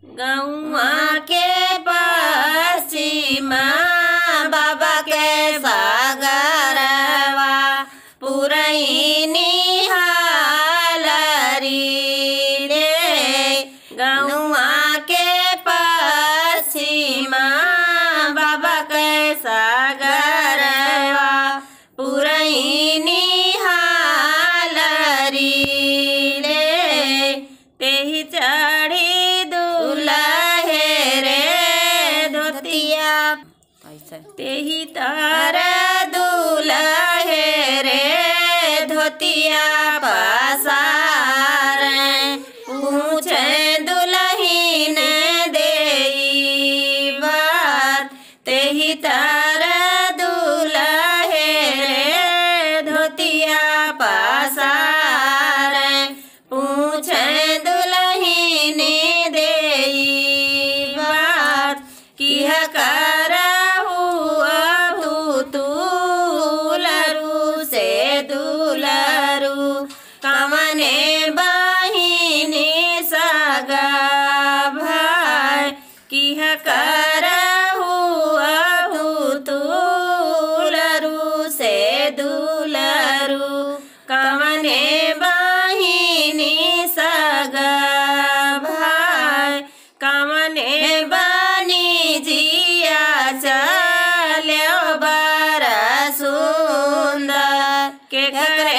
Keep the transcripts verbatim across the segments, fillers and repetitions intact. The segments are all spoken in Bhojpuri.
गौआ के पश्चिमा बाबा के सागरवा पुरैनी हालरी रे। गौआ के पश्चिमा बाबा के सागरवा पुरैनी हालरी रे। तेहि चढ़ी तेहि तार दुलहे रे धोतिया पसार पूछे दुलहीन देई बात। तेहि तार दुलहे रे धोतिया पसार पूछे दुलहीन देई बात। किह कर कवने बहिनी सगा भाई किह करहु तू तुलरु से दुलरु। कवने बहिनी सगा भाई कवने बनी जिया चलो बड़ा सुंदर के करे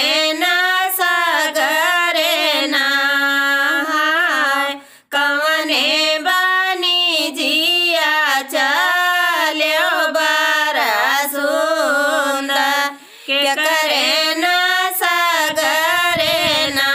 के करे न सगरे ना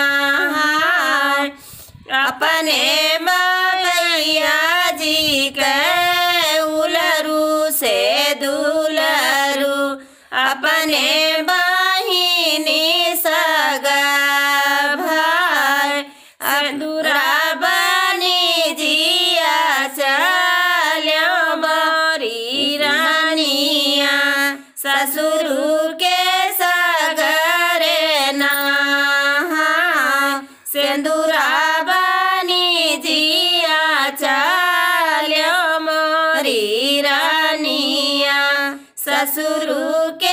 अपने बाबैया जी के उलरू से दुलरू। अपने बहिनी सगा भाई अधूरा बनी जिया चलो बरी रानिया ससुर के सगरे ना सिंदूरा बनी जिया चलो मोरी रानिया ससुर